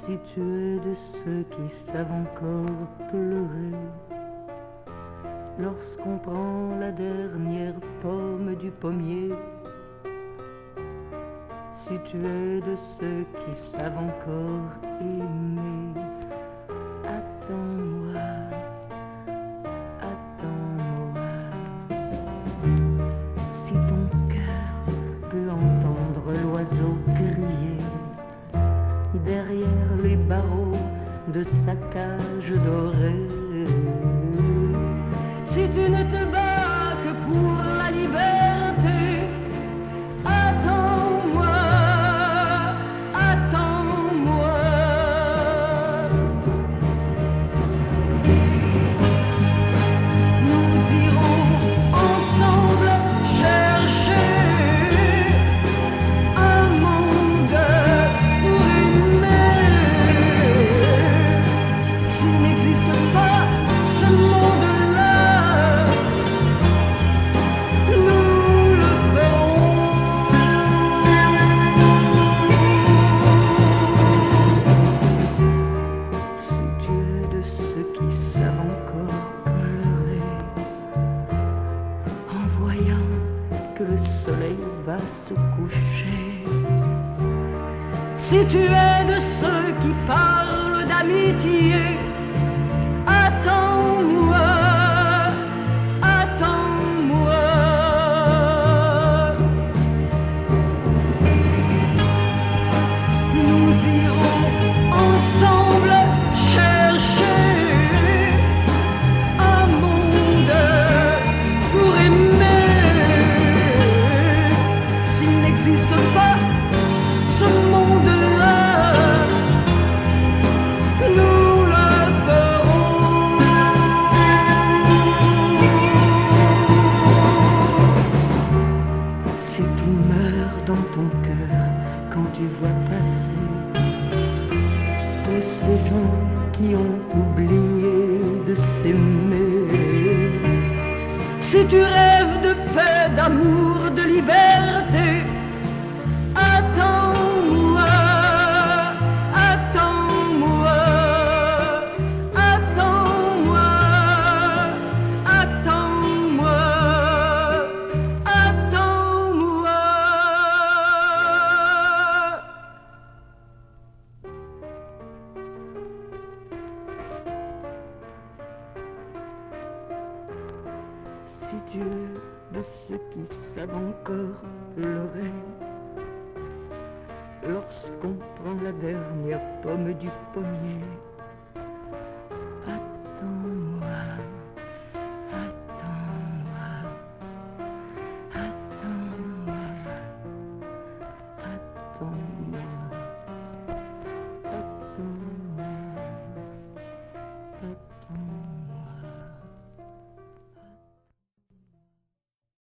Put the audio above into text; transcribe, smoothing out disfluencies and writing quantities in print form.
Si tu es de ceux qui savent encore pleurer lorsqu'on prend la dernière pomme du pommier, si tu es de ceux qui savent encore aimer, attends-moi, attends-moi. Si ton cœur peut entendre l'oiseau crier derrière les barreaux de sa cage dorée, si tu ne te bats que pour la liberté, attends-moi, attends-moi. Nous irons ensemble chercher un monde pour aimer. S'il n'existe pas ce monde-là, nous le ferons. Si tu es de ceux qui savent encore pleurer en voyant que le soleil va se coucher, si tu es de ceux qui parlent d'amitié, attends-moi, attends-moi. Nous irons ensemble chercher un monde pour aimer. S'il n'existe pas ce monde-là, nous le ferons. Si tout meurt dans ton cœur quand tu vois passer tous ces gens qui ont oublié de s'aimer, si tu rêves de paix, d'amour, de liberté, attends-moi, attends-moi, attends-moi, attends-moi, attends-moi. Si tu es de ceux qui savent encore pleurer lorsqu'on prend la dernière pomme du pommier,